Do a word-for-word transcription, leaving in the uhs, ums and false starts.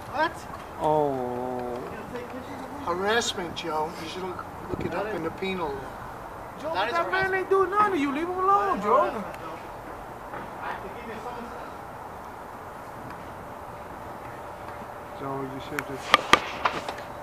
What? Oh. Harassment, Joe. You should look, look it up in the penal law. Joe, that, that man ain't doing nothing to you. Leave him alone, Joe. Joe, you should just...